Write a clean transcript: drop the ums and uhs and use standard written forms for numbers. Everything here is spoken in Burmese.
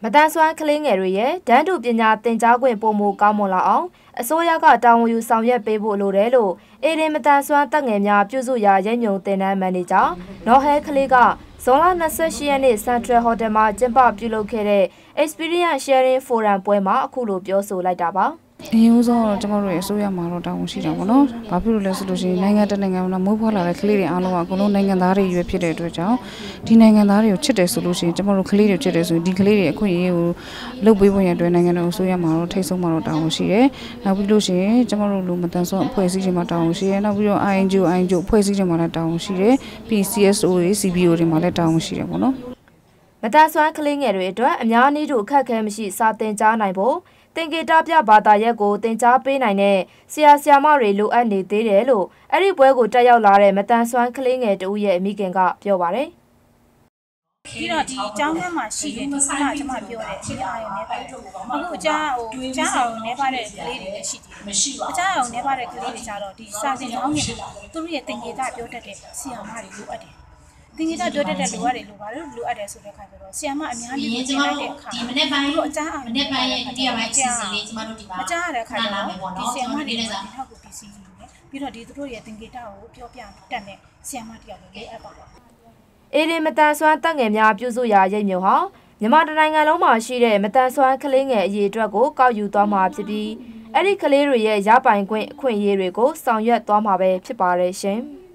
တန်ဆွမ်းကလေးငယ်တွေရဲ့တန်းတူပညာသင်ကြားခွင့်ပိုမိုကောင်းမွန်လာအောင်အစိုးရကတာဝန်ယူဆောင်ရွက်ပေးဖို့လိုတယ်လို့အေရင်မတန်ဆွမ်းတက်ငယ်များပြုစုရာရိပ်မြုံတင်တန်းမန်နေဂျာနော်ဟဲကလေးကဇွန်လ28ရက်နေ့ Central Hotel မှာကျင်းပပြုလုပ်ခဲ့တဲ့ Experience Sharing Forum ပွဲမှာအခုလိုပြောဆိုလိုက်တာပါအရင်ဆုံးတော့ကျွန်တော်တို့ရဲ့အစိုးရမှာတော့တာဝန်ရှိတာပေါ့နော်။ဘာဖြစ်လို့လဲဆိုလို့ရှိရင်နိုင်ငံတကာနိုင်ငံမှာမိုးဖွားလာတဲ့ကလေးတွေအားလုံးကအကုန်လုံးနိုင်ငံသားတွေရွေးဖြစ်တဲ့အတွက်ကြောင့်ဒီနိုင်ငံသားတွေကိုချစ်တယ်ဆိုလို့ရှိရင်ကျွန်တော်တို့ကလေးတွေချစ်တယ်ဆိုရင်ဒီကလေးတွေအခွင့်အရေးကိုလုပ်ပေးဖို့ရတဲ့နိုင်ငံတော်အစိုးရမှာတော့ထိတ်ဆုံးမှာတော့တာဝန်ရှိတယ်။နောက်ပြီးလို့ရှိရင်ကျွန်တော်တို့လူမတန်ဆွမ်းအဖွဲ့အစည်းတွေမှာတာဝန်ရှိတယ်။နောက်ပြီးတော့ INGO အဖွဲ့အစည်းတွေမှာလည်းတာဝန်ရှိတယ်။ PCSO တွေ CBO တွေမှာလည်းတာဝန်ရှိတယ်ပေါ့နော်။မတန်ဆွမ်းကလေးငယ်တွေအတွက်အများနည်းတူအခက်အခဲမရှိစာသင်ကြားနိုင်ဖို့သင်္ကေတပြဘာသာရပ်ကိုသင်ကြားပေးနိုင်တဲ့ဆရာဆရာမတွေလိုအပ်နေသေးတယ်လို့အဲ့ဒီပွဲကိုတက်ရောက်လာတဲ့မတန်ဆွမ်းကလေးငယ်တဦးရဲ့မိခင်ကပြောပါတယ်ပြီးတော့ဒီအကြောင်းထဲမှာရှိတယ်ဒီကကျွန်မပြောတယ်ဒီအာရုံနဲ့ပါတယ်အခုအကြောင်းအာရုံနဲ့ပါတဲ့ကလေးတွေလည်းရှိတယ်အကြောင်းအာရုံနဲ့ပါတဲ့ကလေးတွေကြတော့ဒီစာသင်ကျောင်းတွေသူတို့ရဲ့သင်္ကေတပြောတတ်တဲ့ဆရာမတွေလိုအပ်တယ်သင်္ကေတပြောတတ်တဲ့လူတွေလိုပါတယ်လိုအပ်တယ်ဆိုတဲ့ခါကျတော့ဆရာမအများကြီးသင်လိုက်တဲ့အခါဒီမနေ့ပိုင်းအကြောင်းအာရုံနဲ့ပိုင်းရဲ့ဒုတိယပိုင်းအစီအစဉ်လေးကျမတို့ဒီပါအကြောင်းရတဲ့ခါကျတော့ဒီဆရာမတွေလည်းဒီထောက်ကိုပစ္စည်းကြီးနေပြီးတော့ဒီသူတို့ရဲ့သင်္ကေတကိုပြောပြတတ်တဲ့ဆရာမတယောက်လိုအပ်ပါပါအေရင်မတန်ဆွမ်းတက်ငယ်များပြုစုရာရိပ်မြုံဟာမြန်မာနိုင်ငံလုံးမှာရှိတဲ့မတန်ဆွမ်းကလေးငယ်အရေးအတွက်ကိုကောက်ယူသွားမှာဖြစ်ပြီးအဲ့ဒီကလေးတွေရဲ့ရပိုင်ခွင့်အခွင့်အရေးတွေကိုဆောင်ရွက်သွားမှာပဲဖြစ်ပါတယ်ရှင်။